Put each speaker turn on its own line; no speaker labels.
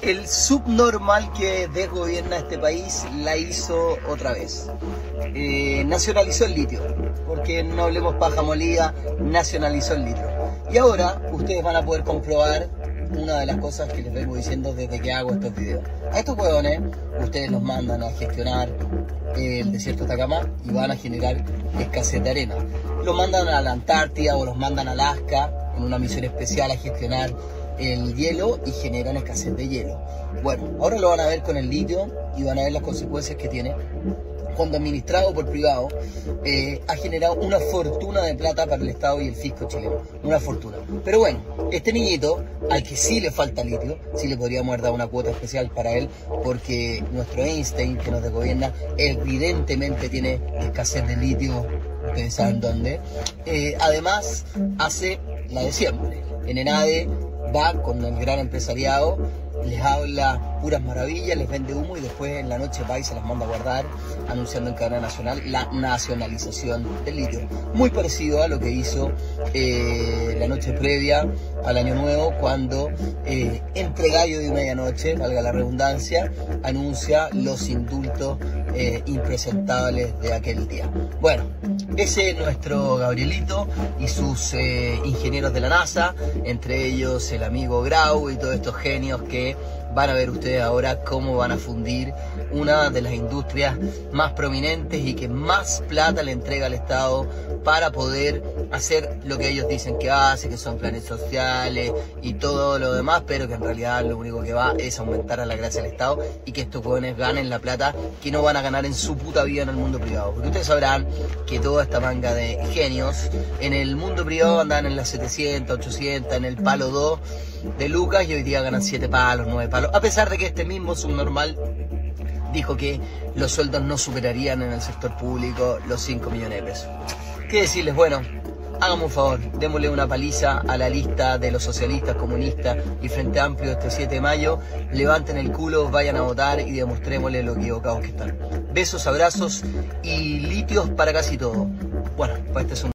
El subnormal que desgobierna este país la hizo otra vez. Nacionalizó el litio, porque no hablemos paja molida, nacionalizó el litio. Y ahora ustedes van a poder comprobar una de las cosas que les vengo diciendo desde que hago estos videos. A estos huevones ustedes los mandan a gestionar el desierto de Atacama y van a generar escasez de arena. Los mandan a la Antártida o los mandan a Alaska en una misión especial a gestionar el hielo y generan escasez de hielo. Bueno, ahora lo van a ver con el litio y van a ver las consecuencias que tiene cuando administrado por privado ha generado una fortuna de plata para el Estado y el fisco chileno, una fortuna. Pero bueno, este niñito, al que sí le falta litio, sí le podríamos haber dado una cuota especial para él, porque nuestro Einstein, que nos gobierna, evidentemente tiene escasez de litio, ustedes saben dónde. Además, hace la de siempre. En ENADE va con el gran empresariado, les habla puras maravillas, les vende humo y después en la noche va y se las manda a guardar, anunciando en cadena nacional la nacionalización del litio. Muy parecido a lo que hizo la noche previa al Año Nuevo, cuando entre gallo de medianoche, valga la redundancia, anuncia los indultos impresentables de aquel día. Bueno, ese es nuestro Gabrielito y sus ingenieros de la NASA, entre ellos el amigo Grau y todos estos genios que van a ver ustedes ahora cómo van a fundir una de las industrias más prominentes y que más plata le entrega al Estado para poder hacer lo que ellos dicen que hace, que son planes sociales y todo lo demás, pero que en realidad lo único que va es aumentar a la gracia del Estado y que estos jóvenes ganen la plata que no van a ganar en su puta vida en el mundo privado. Porque ustedes sabrán que toda esta manga de genios en el mundo privado andan en las 700, 800, en el palo 2 de lucas y hoy día ganan 7 palos, 9 palos, a pesar de que este mismo subnormal dijo que los sueldos no superarían en el sector público los 5 millones de pesos. ¿Qué decirles? Bueno, háganme un favor, démosle una paliza a la lista de los socialistas, comunistas y Frente Amplio este 7 de mayo, levanten el culo, vayan a votar y demostrémosle lo equivocados que están. Besos, abrazos y litios para casi todo. Bueno, pues este es un